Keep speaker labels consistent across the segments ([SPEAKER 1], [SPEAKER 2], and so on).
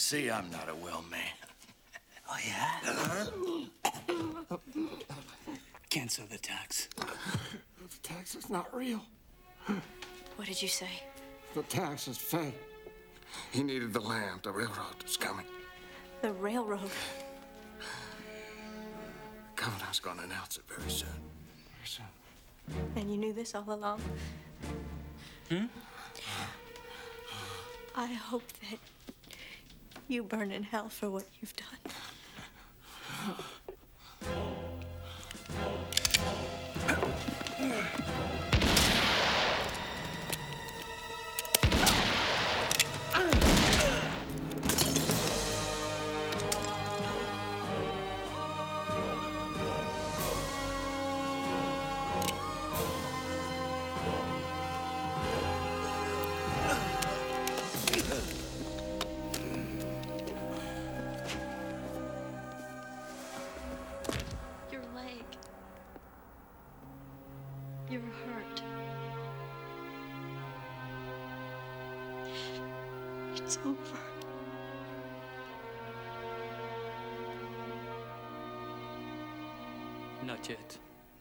[SPEAKER 1] See, I'm not a well man.
[SPEAKER 2] Oh, yeah? Cancel the tax.
[SPEAKER 3] The tax is not real.
[SPEAKER 4] What did you say?
[SPEAKER 3] The tax is fake. He needed the land. The railroad is coming.
[SPEAKER 4] The railroad?
[SPEAKER 3] The governor's going to announce it very soon. Very soon.
[SPEAKER 4] And you knew this all along? I hope that you burn in hell for what you've done. Your leg. You're hurt. It's over.
[SPEAKER 2] Not yet.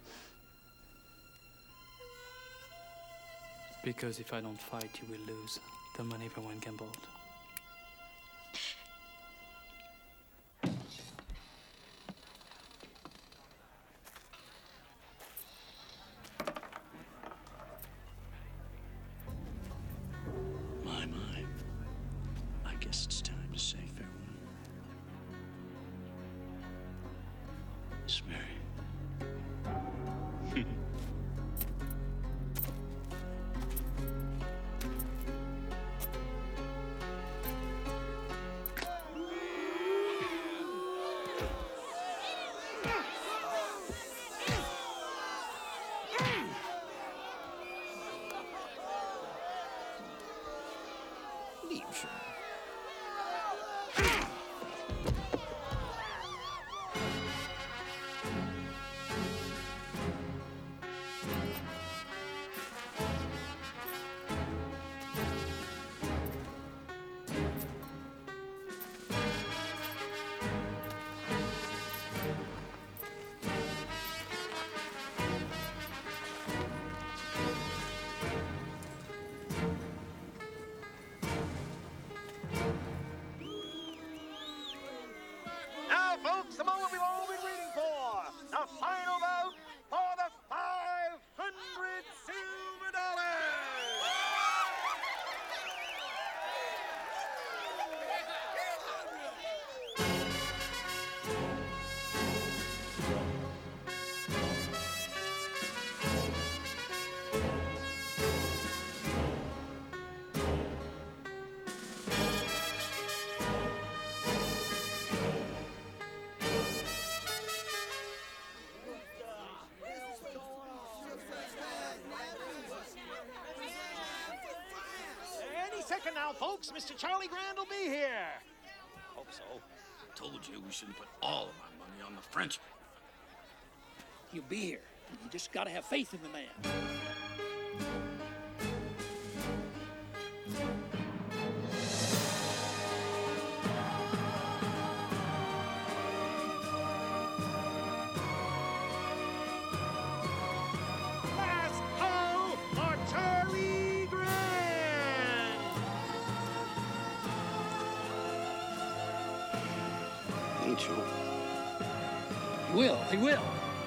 [SPEAKER 2] Because if I don't fight, you will lose the money everyone gambled.
[SPEAKER 1] My. I guess it's time to say farewell. Miss Mary.
[SPEAKER 5] Now, folks, the moment we've all been waiting for. The final vote for the 500 silver dollars. Any second now, folks. Mr. Charlie Grand will be here.
[SPEAKER 1] Hope so. Told you we shouldn't put all of our money on the Frenchman.
[SPEAKER 6] He'll be here. You just gotta have faith in the man.
[SPEAKER 5] Last call for Charlie Grand.
[SPEAKER 1] Ain't you?
[SPEAKER 6] He will. He will.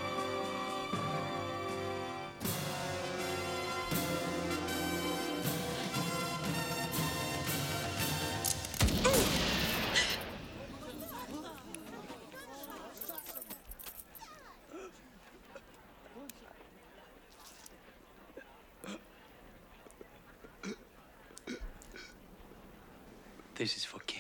[SPEAKER 2] This is for Kane.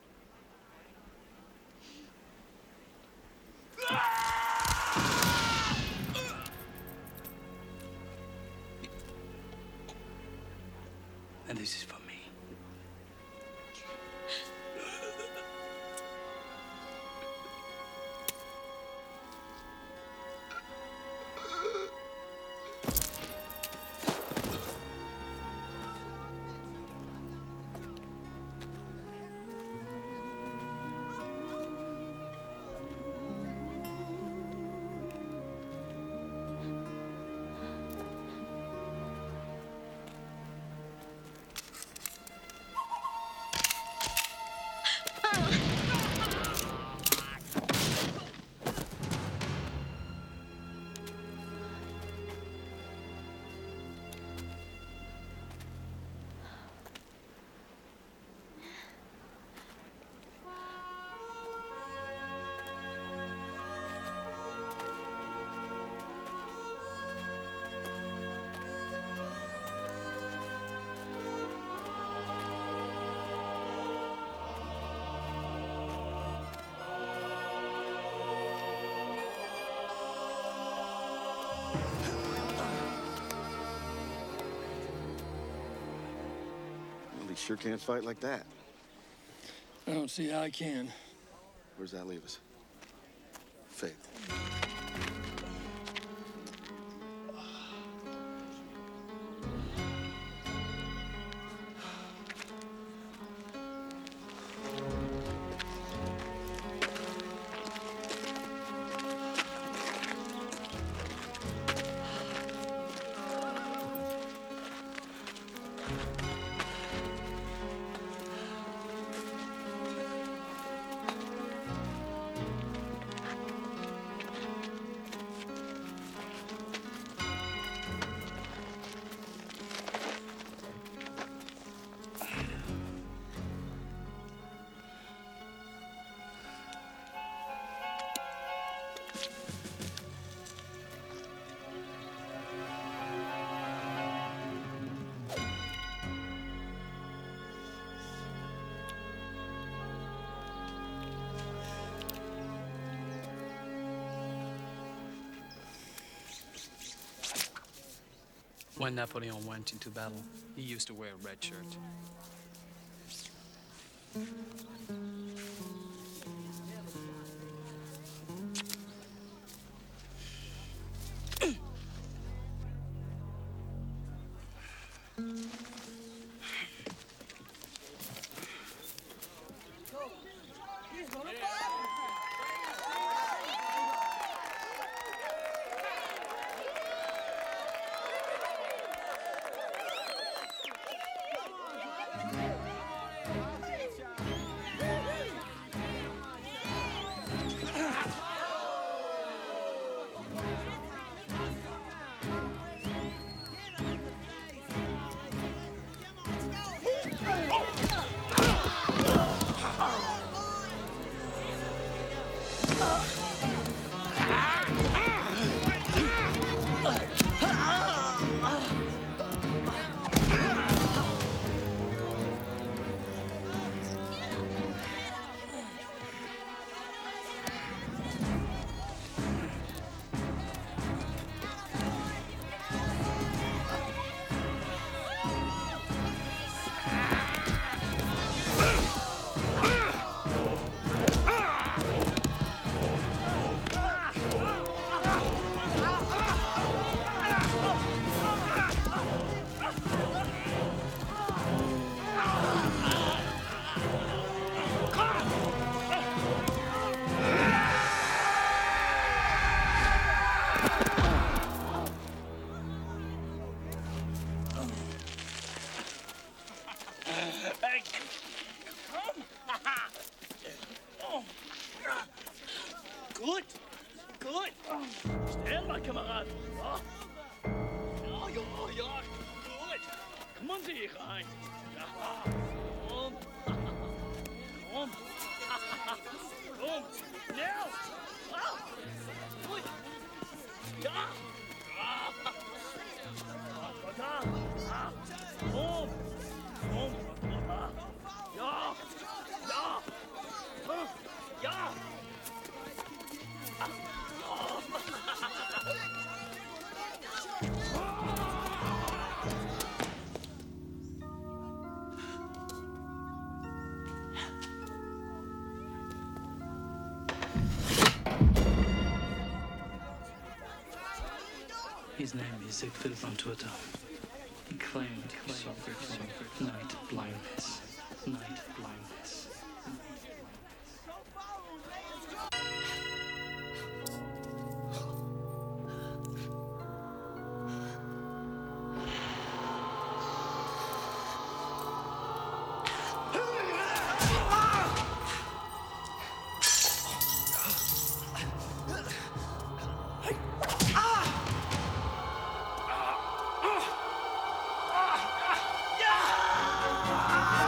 [SPEAKER 2] And this is for me.
[SPEAKER 3] Dudley sure can't fight like that.
[SPEAKER 6] I don't see how I can.
[SPEAKER 3] Where does that leave us? Faith.
[SPEAKER 2] When Napoleon went into battle, he used to wear a red shirt.
[SPEAKER 6] Gut, gut. Stand, mein Kamerad. Ja. Ja, gut. Kommen Sie hier rein. Ja, komm. Komm. Komm, schnell. Gut. Ja. Da. Komm. Komm. Ja. Ja. Ja.
[SPEAKER 2] His name is Siegfried von Turta. He claimed he suffered from night blindness. Night blindness.
[SPEAKER 6] Ja!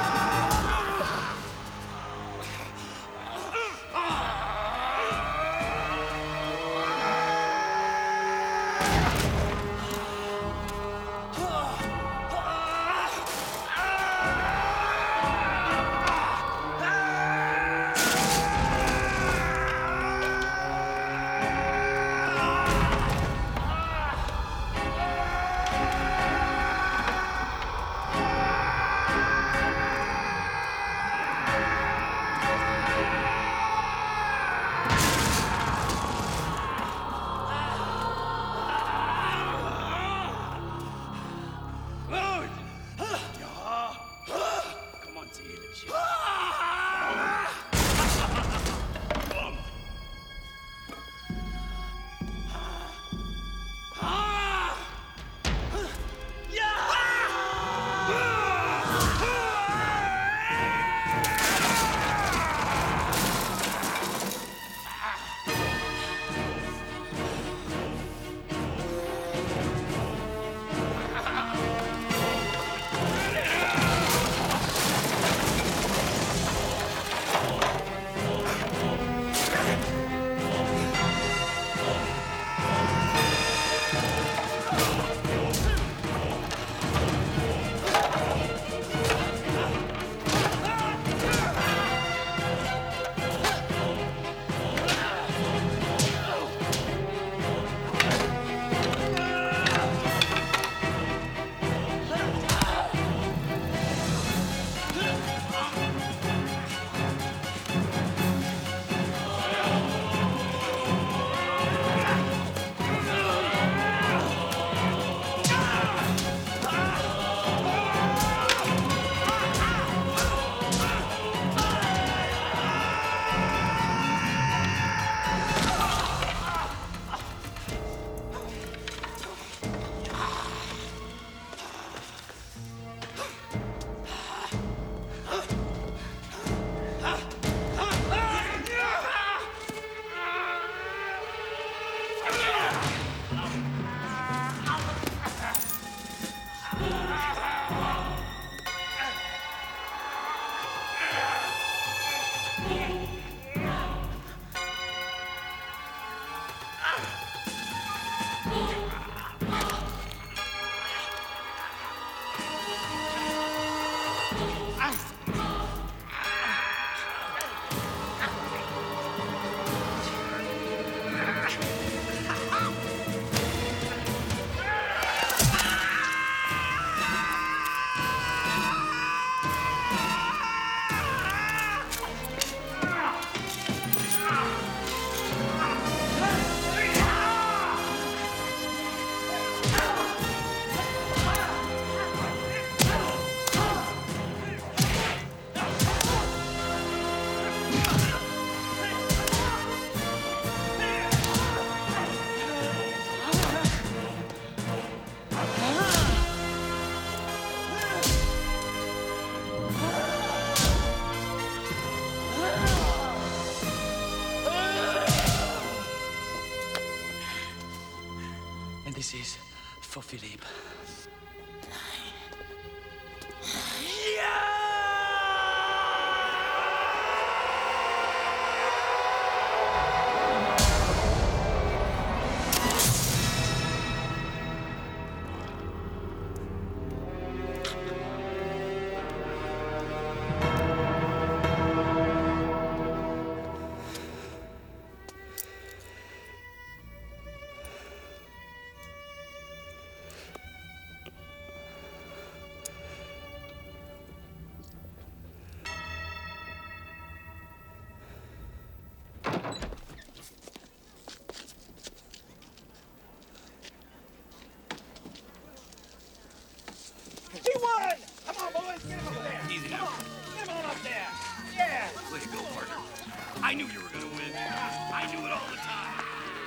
[SPEAKER 1] Easy now.
[SPEAKER 5] Get him on up there. Yeah.
[SPEAKER 1] Way to go, partner. I knew you were gonna win. I knew it all the time.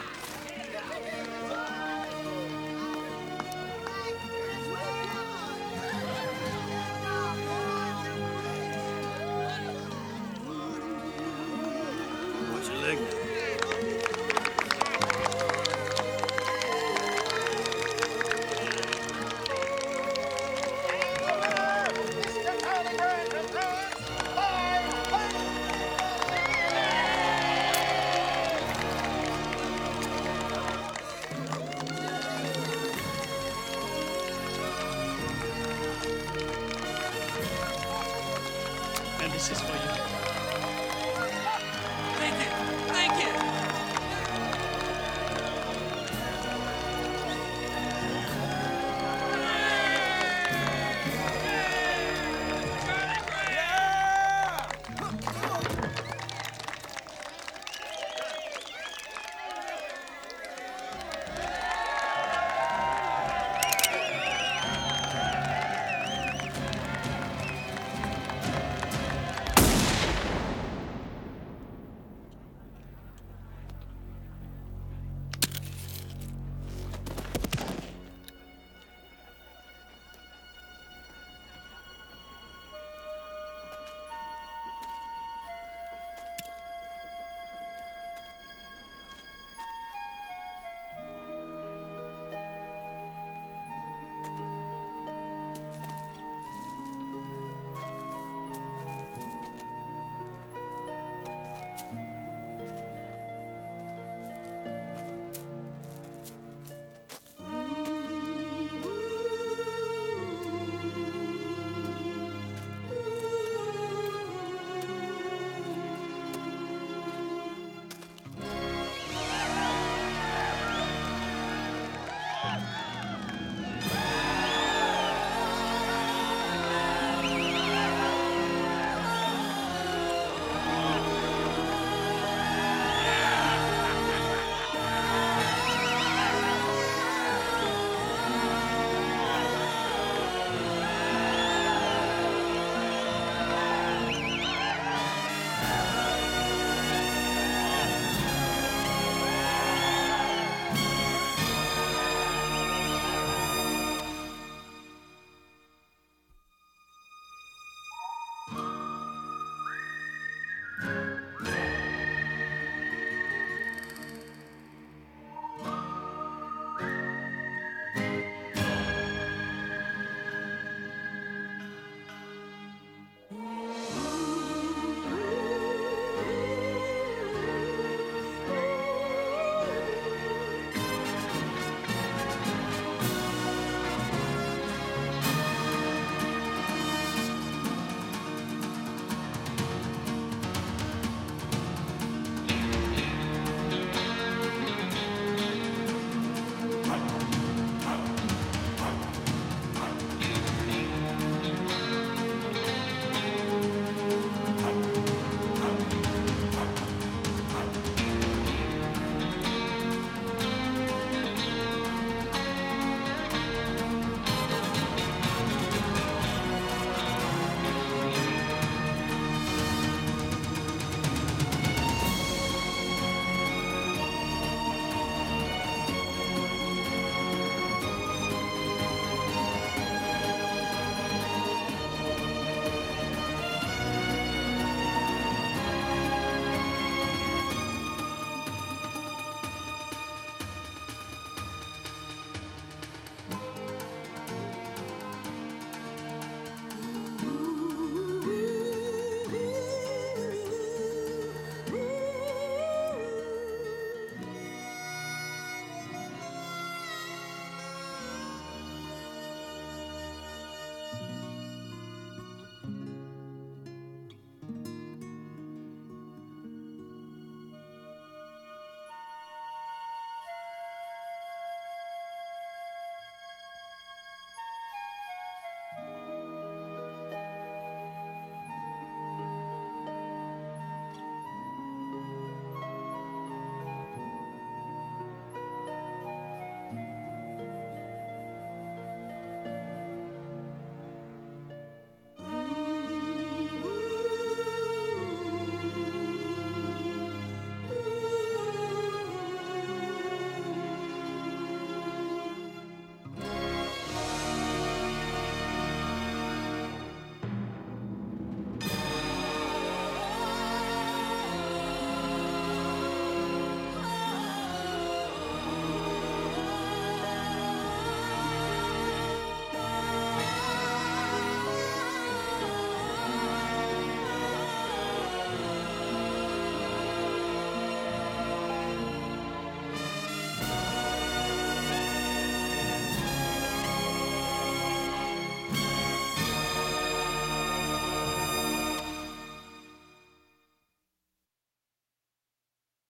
[SPEAKER 1] What's your leg now?
[SPEAKER 5] Mr. Tony Burns returns 500.
[SPEAKER 2] And this is for you.